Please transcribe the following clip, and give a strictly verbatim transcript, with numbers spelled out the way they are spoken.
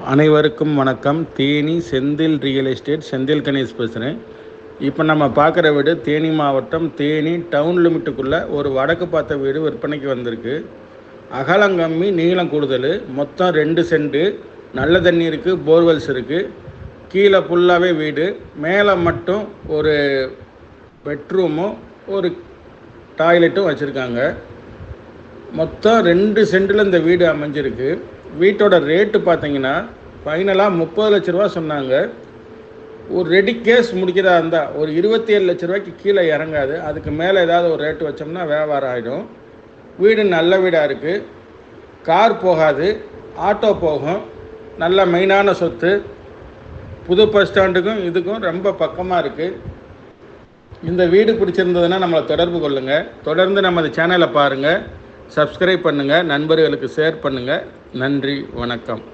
அனைவருக்கும் வணக்கம். Theni Senthil real estate Senthil Ganesh பேசுகிறேன். இப்போ நம்ம பார்க்குற வீடு தேனி மாவட்டம் தேனி டவுன் லிமிட்டுக்குள்ளே ஒரு வடக்கு பார்த்த வீடு விற்பனைக்கு வந்திருக்கு. அகலம் கம்மி, நீளம் கூடுதல், மொத்தம் ரெண்டு சென்ட்டு, நல்ல தண்ணி இருக்குது, போர்வெல்ஸ் இருக்குது. கீழே ஃபுல்லாகவே வீடு, மேலே மட்டும் ஒரு பெட்ரூமும் ஒரு டாய்லெட்டும் வச்சுருக்காங்க. மொத்தம் ரெண்டு சென்ட்டில் இந்த வீடு அமைஞ்சிருக்கு. வீட்டோட ரேட்டு பார்த்தீங்கன்னா ஃபைனலாக முப்பது லட்ச ரூபா சொன்னாங்க. ஒரு ரெடி கேஸ் முடிக்கிறதா இருந்தால் ஒரு இருபத்தி ஏழு லட்ச ரூபாய்க்கு கீழே இறங்காது. அதுக்கு மேலே ஏதாவது ஒரு ரேட்டு வச்சோம்னா வியாபாரம் ஆகிடும். வீடு நல்ல வீடாக இருக்குது. கார் போகாது, ஆட்டோ போகும். நல்ல மெயினான சொத்து. புது பஸ் ஸ்டாண்டுக்கும் இதுக்கும் ரொம்ப பக்கமாக இருக்குது. இந்த வீடு பிடிச்சிருந்ததுன்னா நம்மளை தொடர்பு கொள்ளுங்கள். தொடர்ந்து நமது சேனலை பாருங்கள், சப்ஸ்கிரைப் பண்ணுங்கள், நண்பர்களுக்கு ஷேர் பண்ணுங்கள். நன்றி, வணக்கம்.